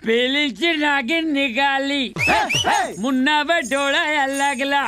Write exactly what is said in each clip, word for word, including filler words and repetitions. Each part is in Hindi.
पेली ची नागिन निकाली, मुन्ना बटोला लगला।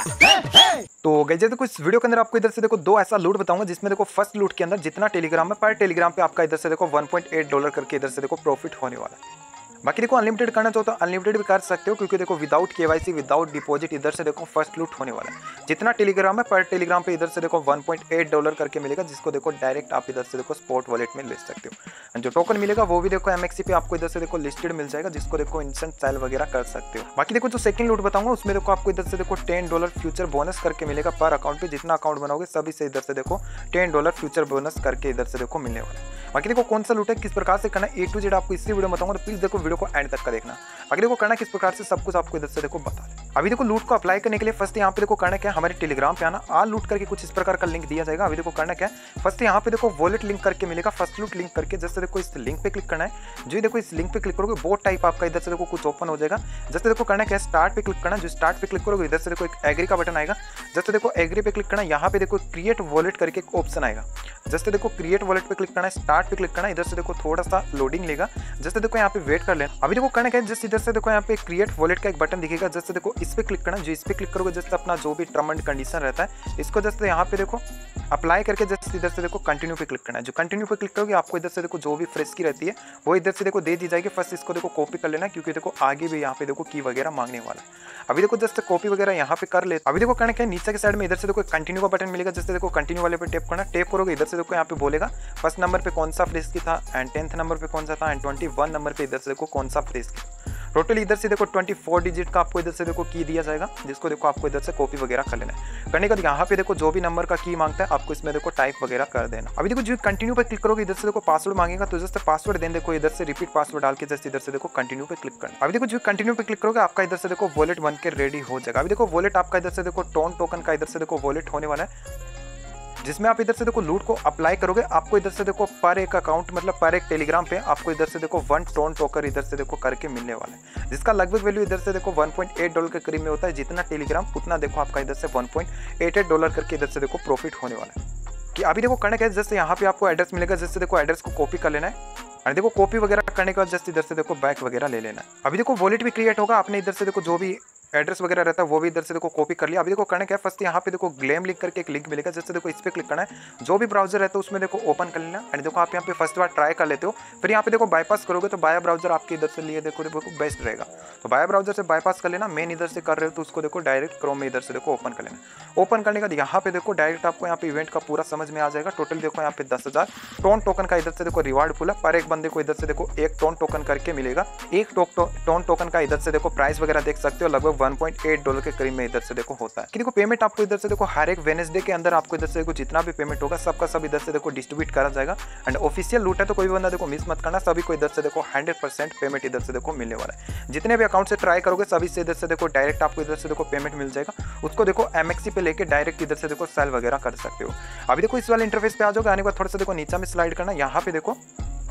तो गाइस देखो इस वीडियो के अंदर आपको इधर से देखो दो ऐसा लूट बताऊंगा जिसमें देखो फर्स्ट लूट के अंदर जितना टेलीग्राम में पर टेलीग्राम पे आपका इधर से देखो वन पॉइंट एट डॉलर करके इधर से देखो प्रॉफिट होने वाला है। बाकी देखो अनलिमिटेड करना चाहो तो अनलिमिटेड भी कर सकते हो, क्योंकि देखो विदाउट केवाईसी विदाउट डिपॉजिट इधर से देखो फर्स्ट लूट होने वाला है। जितना टेलीग्राम है पर टेलीग्राम पे इधर से देखो वन पॉइंट एट डॉलर करके मिलेगा, जिसको देखो डायरेक्ट आप इधर से देखो स्पॉट वॉलेट में ले सकते हो। जो टोकन मिलेगा वो भी देखो एमएक्सी पे आपको इधर से देखो लिस्टेड मिल जाएगा, जिसको देखो इंस्टेंट सेल वगैरह कर सकते हो। बाकी देखो जो सेकंड लूट बताऊंगा उसमें देखो आपको इधर से देखो टेन डॉलर फ्यूचर बोनस करके मिलेगा पर अकाउंट पे। जितना अकाउंट बनाओगे सभी से इधर से देखो टेन डॉलर फ्यूचर बोनस करके इधर से देखो मिलने वाला है। बाकी देखो कौन सा लूट है, किस प्रकार से करना है, ए टू जेड आपको इसी वीडियो में बताऊंगा, तो प्लीज देखो वीडियो को एंड तक का देखना। बाकी देखो करना किस प्रकार से सब कुछ आपको इधर से देखो बता दें। अभी देखो लूट को अप्लाई करने के लिए फर्स्ट यहाँ पे देखो करना क्या है, हमारे टेलीग्राम पे आना, आ लूट करके कुछ इस प्रकार का लिंक दिया जाएगा। अभी देखो करना क्या है, फर्स्ट यहाँ पे देखो वॉलेट लिंक करके मिलेगा, फर्स्ट लूट लिंक करके जैसे देखो इस लिंक पे क्लिक करना है। जो देखो इस लिंक पे क्लिक करोगे बोट टाइप आपका इधर से देखो कुछ ओपन हो जाएगा। जैसे देखो करना क्या है, स्टार्ट पे क्लिक करना, जो स्टार्ट पे क्लिक करोगे इधर से देखो एक एग्री का बटन आएगा। जैसे देखो एग्री पे क्लिक करना, यहाँ पे देखो क्रिएट वॉलेट करके एक ऑप्शन आएगा। जैसे देखो क्रिएट वॉलेट पे क्लिक करना है, स्टार्ट पे क्लिक करना, इधर से देखो थोड़ा सा लोडिंग लेगा। जैसे देखो यहाँ पे वेट कर लेना। अभी देखो करना क्या है, जस्ट इधर से देखो यहाँ पे क्रिएट वॉलेट का एक बटन दिखेगा। जैसे देखो इस पे क्लिक करना, जो इस पे क्लिक करोगे जैसे अपना जो भी टर्म एंड कंडीशन रहता है इसको जैसे यहाँ पे देखो अप्लाई करके जैसे इधर से देखो कंटिन्यू पे क्लिक करना है। जो कंटिन्यू पे क्लिक करोगे आपको इधर से देखो जो भी फ्रेश की रहती है वो इधर से देखो दे दी जाएगी। फर्स्ट इसको देखो कॉपी कर लेना, क्योंकि देखो आगे भी यहाँ पे देखो की वगैरह मांगने वाला है। अभी देखो जस्ट कॉपी वगैरह यहाँ पे कर ले। अभी देखो करना क्या है, नीचे के साइड में इधर से देखो कंटिन्यू का बटन मिलेगा। जैसे देखो कंटिन्यू वाले पे टैप करना, टैप करोगे इधर से देखो यहाँ पे बोलेगा फर्स्ट नंबर पे कौन सा फ्रेश की था, एंड टेंथ नंबर पे कौन सा था, एंड ट्वेंटी वन नंबर पे इधर से देखो कौन सा फ्रेश की। टोटली इधर से देखो ट्वेंटी फोर डिजिट का आपको इधर से देखो की दिया जाएगा, जिसको देखो आपको इधर से कॉपी वगैरह कर लेना है। करने के बाद यहाँ पे देखो जो भी नंबर का की मांगता है आपको इसमें देखो टाइप वगैरह कर देना। अभी देखो जो कंटिन्यू पे क्लिक करोगे इधर से देखो पासवर्ड मांगेगा, तो जैसे पासवर्ड देन देखो इधर से रिपीट पासवर्ड डाल के जैसे इधर से देखो कंटिन्यू पे क्लिक करना। अभी देखो जो कंटिन्यू पे क्लिक करोगे आपका इधर से देखो वॉलेट बन के रेडी हो जाएगा। अभी देखो वॉलेट आपका इधर से देखो टोन टोकन का इधर से देखो वॉलेट होने वाला है, जिसमें आप इधर से देखो लूट को अप्लाई करोगे आपको इधर से देखो पर एक अकाउंट मतलब पर एक टेलीग्राम पे आपको इधर से देखो वन टोन टोकर इधर से देखो करके मिलने वाला है, जिसका लगभग वैल्यू इधर से देखो वन पॉइंट एट डॉलर के करीब में होता है। जितना टेलीग्राम उतना देखो आपका इधर से one point eight eight dollar करके इधर से देखो प्रॉफिट होने वाला है। कि अभी देखो करना क्या है, जैसे यहाँ पे आपको एड्रेस मिलेगा, जैसे देखो एड्रेस को कॉपी कर लेना है और देखो कॉपी वगैरह करने के बाद जस्ट इधर से देखो बैक वगैरह ले लेना है। अभी देखो वॉलेट भी क्रिएट होगा, आपने इधर से देखो जो भी एड्रेस वगैरह रहता है वो भी इधर से देखो कॉपी कर लिया। अभी देखो करना क्या है, फर्स्ट यहाँ पे देखो ग्लेम लिंक करके एक लिंक मिलेगा। जैसे देखो इस पे क्लिक करना है, जो भी ब्राउजर रहता है उसमें देखो ओपन कर लेना। एंड देखो आप यहाँ पे फर्स्ट बार ट्राई कर लेते हो, फिर यहाँ पे देखो बाईपास करोगे तो बाया ब्राउजर आपके इधर से लिए देखो देखो बेस्ट रहेगा। तो बाया ब्राउजर से बाईपास कर लेना, मेन इधर से कर रहे हो तो उसको देखो डायरेक्ट क्रोम में इधर से देखो ओपन कर लेना। ओपन करने के बाद यहाँ पे देखो डायरेक्ट आपको यहाँ पे इवेंट का पूरा समझ में आ जाएगा। टोटल देखो यहाँ पे दस हजार टोन टोकन का इधर से देखो रिवार्ड फुल है, पर एक बंदे को इधर से देखो एक टोन टोकन करके मिलेगा। एक टोन टोकन का इधर से देखो प्राइस वगैरह देख सकते हो, लगभग वन पॉइंट एट डॉलर के करीब में इधर से देखो होता है। कि देखो पेमेंट आपको इधर से देखो हर एक वेडनेसडे के अंदर आपको इधर से देखो जितना भी पेमेंट होगा सबका सब इधर से देखो डिस्ट्रीब्यूट करा जाएगा। एंड ऑफिशियल लूट है तो कोई भी बंदा देखो मिस मत करना, सभी को इधर से देखो हंड्रेड परसेंट पेमेंट इधर से देखो मिलने वाला है। जितने भी अकाउंट से ट्राई करोगे सभी से इधर से देखो डायरेक्ट आपको इधर से देखो पेमेंट मिल जाएगा। उसको देखो एमएक्सी पे लेके डायरेक्ट इधर से देखो सेल वगैरह कर सकते हो। अभी देखो इस वाले इंटरफेस पे आ जाओगे, आने के बाद थोड़ा सा देखो नीचे में स्लाइड करना, यहाँ पे देखो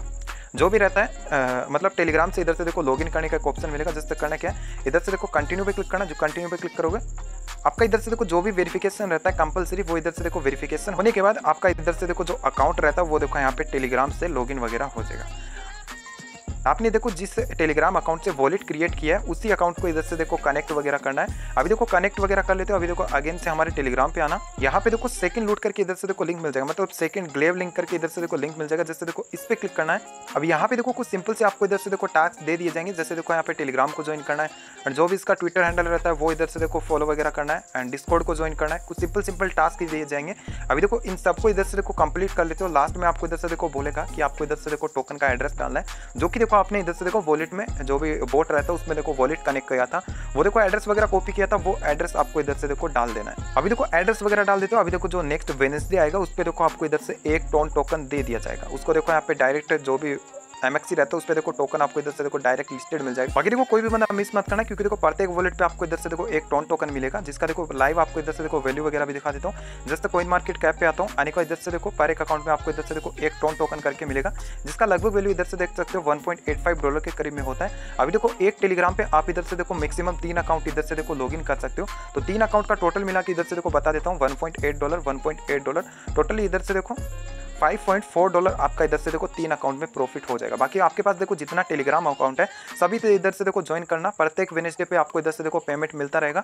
जो भी रहता है आ, मतलब टेलीग्राम से इधर से देखो लॉगिन करने का एक ऑप्शन मिलेगा। जिससे करना क्या है, इधर से देखो कंटिन्यू पे क्लिक करना, जो कंटिन्यू पे क्लिक करोगे आपका इधर से देखो जो भी वेरिफिकेशन रहता है कंपलसरी वो इधर से देखो वेरिफिकेशन होने के बाद आपका इधर से देखो जो अकाउंट रहता है वो देखो यहाँ पे टेलीग्राम से लॉगिन वगैरह हो जाएगा। आपने देखो जिस टेलीग्राम अकाउंट से वॉलेट क्रिएट किया है उसी अकाउंट को इधर से देखो कनेक्ट वगैरह करना है। अभी देखो कनेक्ट वगैरह कर लेते हो। अभी देखो अगेन से हमारे टेलीग्राम पे आना, यहाँ पे देखो सेकंड लूट करके इधर से देखो लिंक मिल जाएगा, मतलब सेकंड ग्लेव लिंक करके इधर से देखो लिंक मिल जाएगा। जैसे देखो इस पे क्लिक करना है। अभी यहाँ पे देखो कुछ सिंपल से आपको इधर से देखो टास्क दे दिए जाएंगे। जैसे देखो यहाँ पे टेलीग्राम को ज्वाइन करना है, एंड जो भी इसका ट्विटर हैंडल रहता है वो इधर से देखो फॉलो वगैरह करना है, एंड डिस्कॉर्ड को ज्वाइन करना है। कुछ सिंपल सिंपल टास्क दिए जाएंगे। अभी देखो इन सबको इधर से देखो कंप्लीट कर लेते हो। लास्ट में आपको इधर से देखो बोलेगा कि आपको इधर से देखो टोकन का एड्रेस डालना है, जो कि देखो आपने इधर से देखो वॉलेट में जो भी बोट रहता है उसमें देखो वॉलेट कनेक्ट किया था, वो देखो एड्रेस वगैरह कॉपी किया था, वो एड्रेस आपको इधर से देखो डाल देना है। अभी देखो एड्रेस वगैरह डाल देते हो। अभी देखो जो नेक्स्ट वेडनेसडे आएगा उस पर देखो आपको इधर से एक टोन टोकन दे दिया जाएगा। उसको देखो यहाँ पे डायरेक्ट जो भी एमएक्सी रहता है उस पर देखो टोकन आपको इधर से देखो डायरेक्ट लिस्टेड मिल जाएगा। बाकी देखो कोई भी बंदा मिस मत करना, क्योंकि देखो प्रत्येक वॉलेट पे आपको इधर से देखो एक टोन टोकन मिलेगा, जिसका देखो लाइव आपको इधर से देखो वैल्यू वगैरह भी दिखा देता हूँ। जैसे कॉइन मार्केट कैप पे आता हूँ, आने का इधर से देखो पर एक अकाउंट में आपको इधर से देखो एक टोन टोकन करके मिलेगा, जिसका लगभग वैल्यू इधर से देख सकते हो one point eight five dollar के करीब में होता है। अभी देखो एक टेलीग्राम पे आप इधर से देखो मैक्सिमम तीन अकाउंट इधर से देखो लॉगिन कर सकते हो। तो तीन अकाउंट का टोटल मिला के इधर से देखो बता देता हूँ one point eight dollar one point eight dollar totally इधर से देखो फाइव पॉइंट फोर डॉलर आपका इधर से देखो तीन अकाउंट में प्रॉफिट हो जाएगा। बाकी आपके पास देखो जितना टेलीग्राम अकाउंट है सभी तो इधर से देखो ज्वाइन करना, प्रत्येक वेडनेसडे पे आपको इधर से देखो पेमेंट मिलता रहेगा,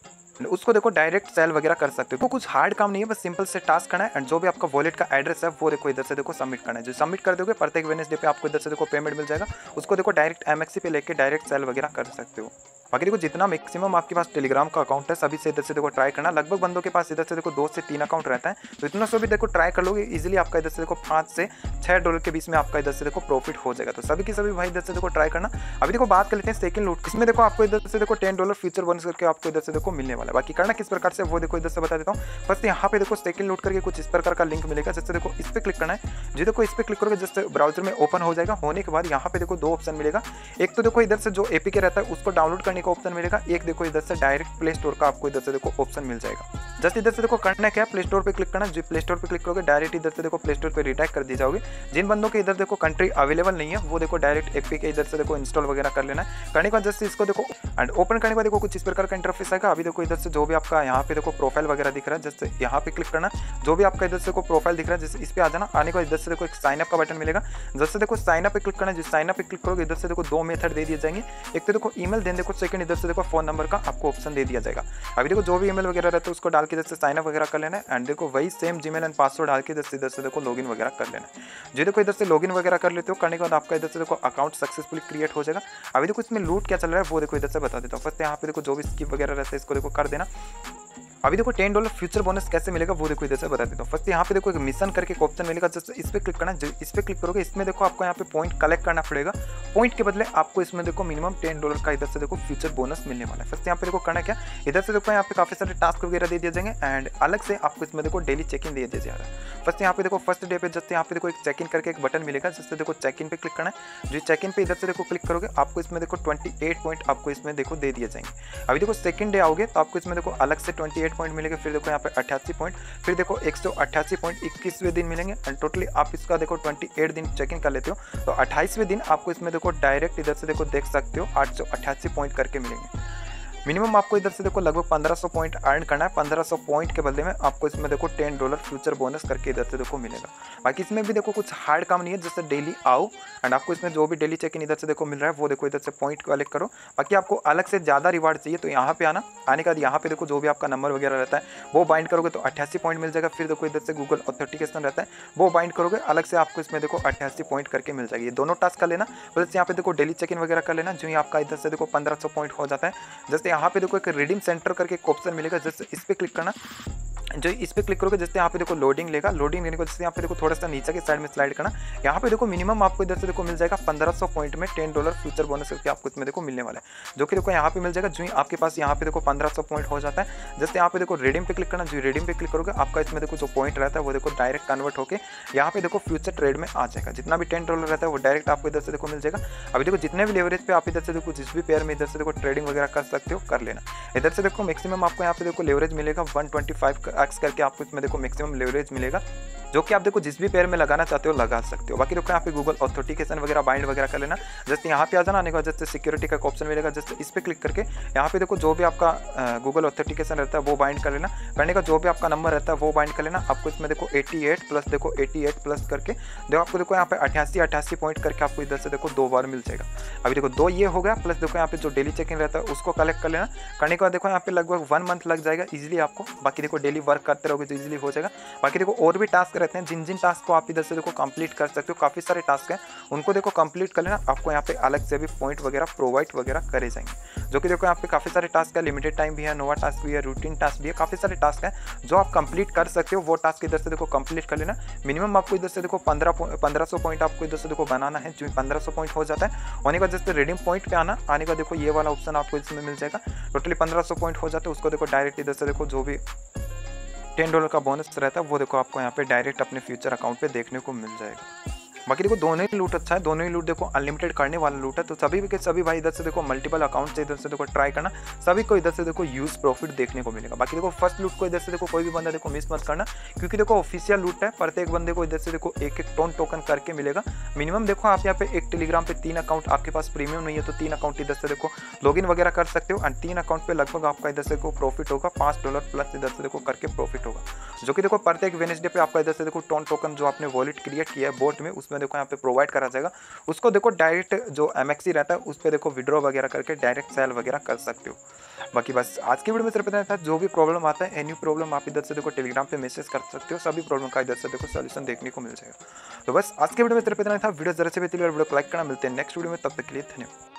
उसको देखो डायरेक्ट सेल वगैरह कर सकते हो। तो कुछ हार्ड काम नहीं है, बस सिंपल से टास्क करना है एंड जो भी आपका वॉलेट का एड्रेस है वो देखो इधर से देखो सबमिट करना है। जो सबमिट कर दोगे प्रत्येक वेडनेसडे पे आपको इधर से देखो पेमेंट मिल जाएगा, उसको देखो डायरेक्ट एमएक्सी पे लेके डायरेक्ट सेल वगैरह कर सकते हो। बाकी देखो जितना मैक्सिमम आपके पास टेलीग्राम का अकाउंट है सभी से इधर से देखो ट्राई करना। लगभग बंदों के पास इधर से देखो दो से तीन अकाउंट रहता है, तो इतना से भी देखो ट्राई कर लोगे इजीली आपका इधर से देखो पाँच से छः डॉलर के बीच में आपका इधर से देखो प्रॉफिट हो जाएगा। तो सभी की सभी भाई इधर से देखो ट्राई करना। अभी देखो बात कर लेते हैं सेकंड लूट, इसमें देखो आपको इधर से देखो टेन डॉलर फ्यूचर बोनस करके आपको इधर से देखो मिलने वाला है। बाकी करना किस प्रकार से वो देखो इधर से बता देता हूँ। फर्स्ट यहाँ पे देखो सेकंड लूट करके कुछ इस प्रकार का लिंक मिलेगा, जिससे देखो इस पर क्लिक करना है। जो देखो इस पर क्लिक करोगे जस्ट ब्राउजर में ओपन हो जाएगा। होने के बाद यहाँ पे देखो दो ऑप्शन मिलेगा, एक तो देखो इधर से जो एपीके रहता है उसको डाउनलोड करने का ऑप्शन मिलेगा, एक देखो इधर से डायरेक्ट प्ले स्टोर का आपको इधर से देखो ऑप्शन मिल जाएगा। जस्ट इधर से देखो करना क्या है, प्ले स्टोर पे क्लिक करना। जो प्ले स्टोर पे क्लिक करोगे डायरेक्ट इधर से देखो प्ले स्टोर पे रिडायरेक्ट कर दी जाओगे। जिन बंदों के इधर देखो कंट्री अवेलेबल नहीं है वो देखो डायरेक्ट एपीके इधर से देखो इंस्टॉल वगैरह कर लेना है। करने के बाद जस्ट इसको देखो एंड ओपन करने के बाद देखो कुछ इस प्रकार का इंटरफेस आएगा। अभी देखो इधर से जो भी आपका यहाँ पे देखो प्रोफाइल वगैरह दिख रहा है, जस्ट यहाँ पे क्लिक करना। जो भी आपका इधर से को प्रोफाइल दिख रहा है जैसे इस पे आ जाना। आने के बाद इधर से देखो एक साइन अप का बटन मिलेगा, जैसे देखो साइन अप पे क्लिक करना। जो साइन अप पे क्लिक करोगे इधर से देखो दो मेथड दे दिए जाएंगे, एक तो देखो ईमेल, देन देखो सेकंड इधर से देखो फोन नंबर का आपको ऑप्शन दे दिया जाएगा। अभी देखो जो भी ईमेल वगैरह रहता है उसको डाल के जैसे साइन अप वगैरह कर लेना है एंड देखो वही सेम जीमेल एंड पासवर्ड डाल के जैसे इधर से देखो लॉगिन वगैरह कर लेना है। जो देखो इधर से लॉगिन वगैरह कर लेते हो, करने के बाद आपका इधर से देखो अकाउंट सक्सेसफुली क्रिएट हो जाएगा। अभी देखो इसमें लूट क्या चल रहा है वो देखो इधर से बता देता हूँ। फर्स्ट यहाँ पे देखो जो भी स्किप वगैरह रहता है इसको देखो कर देना। अभी देखो टेन डॉलर फ्यूचर बोनस कैसे मिलेगा वो देखो इधर से बता देता हूँ। फर्स्ट यहाँ पे देखो एक मिशन करके एक ऑप्शन मिलेगा, जस्ट इस पे क्लिक करना। इस पे क्लिक करोगे इसमें देखो आपको यहाँ पे पॉइंट कलेक्ट करना पड़ेगा। पॉइंट के बदले आपको इसमें देखो मिनिमम टेन डॉलर का इधर से देखो फ्यूचर बोनस मिलने वाला है। फर्स्ट यहाँ पे देखो करना क्या, इधर से देखो यहाँ पे काफी सारे टास्क वगैरह दे दिए जाएंगे एंड अलग से आपको इसमें देखो डेली चेक इन दे दिया जाएगा। फर्स्ट यहाँ पे देखो फर्स्ट डे पे जस्ट यहाँ पे देखो एक चेक इन करके एक बटन मिलेगा, जिससे देखो चेक इन पे क्लिक करना है। जो चेक इन पे इधर से देखो क्लिक करोगे आपको इसमें देखो ट्वेंटी एट पॉइंट आपको इसमें देखो दे दिए जाएंगे। अभी देखो सेकंड डे आओगे तो आपको इसमें देखो अलग से ट्वेंटी एट पॉइंट मिलेगा, फिर देखो यहाँ पे अट्ठासी पॉइंट, फिर देखो एक सौ अट्ठासी पॉइंट इक्कीसवें दिन मिलेंगे एंड टोटली आप इसका देखो अट्ठाईस दिन चेक इन कर लेते हो तो अट्ठाईसवें दिन आपको इसमें देखो डायरेक्ट इधर से देखो देख सकते हो आठ सौ अट्ठासी पॉइंट करके मिलेंगे। मिनिमम आपको इधर से देखो लगभग पंद्रह सौ पॉइंट अर्न करना है। पंद्रह सौ पॉइंट के बदले में आपको इसमें देखो टेन डॉलर फ्यूचर बोनस करके इधर से देखो मिलेगा। बाकी इसमें भी देखो कुछ हार्ड काम नहीं है, जैसे डेली आओ एंड आपको इसमें जो भी डेली चेक इन इधर से देखो मिल रहा है वो देखो इधर से पॉइंट कलेक्ट करो। बाकी आपको अलग से ज़्यादा रिवार्ड चाहिए तो यहाँ पे आना। आने के बाद यहाँ पे देखो जो भी आपका नंबर वगैरह रहता है वो बाइंड करोगे तो अट्ठासी पॉइंट मिल जाएगा। फिर देखो इधर से गूगल ऑथेंटिकेशन रहता है वो बाइंड करोगे, अलग से आपको इसमें देखो अट्ठासी पॉइंट करके मिल जाएगी। ये दोनों टास्क कर लेना, प्लस यहाँ पे देखो डेली चेक इन वगैरह कर लेना। जो ही आपका इधर से देखो पंद्रह सौ पॉइंट हो जाता है। जैसे यहाँ पे देखो एक रिडीम सेंटर करके एक ऑप्शन मिलेगा, जैसे इस पे क्लिक करना। जो इस पे क्लिक करोगे जैसे यहाँ पे देखो लोडिंग लेगा, लोडिंग लेने को जैसे यहाँ पे देखो थोड़ा सा नीचे के साइड में स्लाइड करना। यहाँ पे देखो मिनिमम आपको इधर से देखो मिल जाएगा पंद्रह सौ पॉइंट में टेन डॉलर फ्यूचर बोनस करके आपको इसमें देखो मिलने वाला है, जो कि देखो यहाँ पे मिल जाएगा। जो ही आपके पास यहाँ पे देखो पंद्रह सौ पॉइंट हो जाता है, जैसे यहाँ पे देखो रिडीम पे क्लिक करना। जो रिडीम पे क्लिक करोगे आपका इसमें देखो जो पॉइंट रहता है वो देखो डायरेक्ट कन्वर्ट होकर यहाँ पे देखो फ्यूचर ट्रेड में आ जाएगा। जितना भी टेन डॉलर रहता है वो डायरेक्ट आपको इधर से देखो मिल जाएगा। अभी देखो जितने भी लेवरेज पे आप इधर से देखो जिस भी पेयर में इधर से देखो ट्रेडिंग वगैरह कर सकते हो कर लेना। इधर से देखो मैक्सिमम आपको यहाँ पे देखो लेवरेज मिलेगा वन ट्वेंटी फाइव एक्स करके आपको इसमें देखो मैक्सिमम लेवरेज मिलेगा, जो कि आप देखो जिस भी पेयर में लगाना चाहते हो लगा सकते हो। बाकी देखो यहाँ पे गूगल ऑथेंटिकेशन वगैरह बाइंड वगैरह कर लेना। जैसे यहाँ पे आ जाना, आने के बाद जैसे सिक्योरिटी का ऑप्शन मिलेगा, जैसे इस पे क्लिक करके यहाँ पे देखो जो भी आपका गूगल ऑथेंटिकेशन रहता है वो बाइंड कर लेना। करने का जो भी आपका नंबर रहता है वो बाइंड कर लेना। आपको इसमें देखो अठासी प्लस देखो अठासी प्लस करके देखो आपको देखो यहाँ पे अठासी अठासी पॉइंट करके आपको इधर से देखो दो बार मिल जाएगा। अभी देखो दो ये हो गया, प्लस देखो यहाँ पे जो डेली चेक इन रहता है उसको कलेक्ट कर लेना। करने के बाद देखो यहाँ पे लगभग वन मंथ लग जाएगा इजिली आपको। बाकी देखो डेली वर्क करते रहोगे तो इजिली हो जाएगा। बाकी देखो और भी टास्क रहते हैं, जिन जिन टास्क को आप इधर से देखो कंप्लीट कर सकते हो, काफ़ी सारे टास्क हैं उनको देखो कंप्लीट कर लेना। आपको यहाँ पे अलग से भी पॉइंट वगैरह प्रोवाइड वगैरह करे जाएंगे, जो कि देखो यहाँ पे काफ़ी सारे टास्क है। लिमिटेड टाइम भी है, नोवा टास्क भी है, रूटीन टास्क भी है, काफ़ी सारे टास्क हैं जो आप कंप्लीट कर सकते हो। वो टास्क इधर से देखो कंप्लीट कर लेना। मिनिमम आपको इधर से देखो पंद्रह पंद्रह सौ पॉइंट आपको इधर से देखो बनाना है। जो पंद्रह सौ पॉइंट हो जाता है, होने का जैसे रिडीम पॉइंट पे आना। आने का देखो ये वाला ऑप्शन आपको इसमें मिल जाएगा। टोटली पंद्रह सौ पॉइंट हो जाता है, उसको देखो डायरेक्ट इधर से देखो जो भी टेन डॉलर का बोनस रहता है वो देखो आपको यहाँ पे डायरेक्ट अपने फ्यूचर अकाउंट पे देखने को मिल जाएगा। बाकी देखो दोनों ही लूट अच्छा है, दोनों ही लूट देखो अनलिमिटेड करने वाला लूट है। तो सभी के सभी भाई इधर से देखो मल्टीपल अकाउंट से इधर से देखो ट्राई करना, सभी को इधर से देखो यूज प्रॉफिट देखने को मिलेगा। बाकी देखो फर्स्ट लूट को इधर से देखो कोई भी बंदा देखो मिस मत करना, क्योंकि देखो ऑफिशियल लूट है, प्रत्येक बंदे को इधर से देखो एक एक टोन टोकन करके मिलेगा। मिनिमम देखो आप यहाँ पे एक टेलीग्राम पे तीन अकाउंट, आपके पास प्रीमियम नहीं है तो तीन अकाउंट इधर से देखो लॉगिन वगैरह कर सकते हो, और तीन अकाउंट पे लगभग आपका इधर से देखो प्रॉफिट होगा पाँच डॉलर प्लस इधर से देखो करके प्रॉफिट होगा, जो कि देखो प्रत्येक वेडनेसडे पे आपका इधर से देखो टोन टोकन जो आपने वॉलेट क्रिएट किया है बोट में, उसमें देखो यहाँ पे प्रोवाइड करा जाएगा। उसको देखो डायरेक्ट जो एमएक्सी रहता है उस पर देखो विड्रॉ वगैरह करके डायरेक्ट सेल वगैरह कर सकते हो। बाकी बस आज की वीडियो में सिर्फ इतना था। जो भी प्रॉब्लम आता है एनी प्रॉब्लम आप इधर से देखो टेलीग्राम पे मैसेज कर सकते हो, सभी प्रॉब्लम का इधर से देखो सॉल्यूशन देखने को मिल जाएगा। तो बस आज की वीडियो में सिर्फ इतना था। वीडियो जरा से भी वीडियो को लाइक करना, मिलते हैं नेक्स्ट वीडियो में, तब तक के लिए धन्यवाद।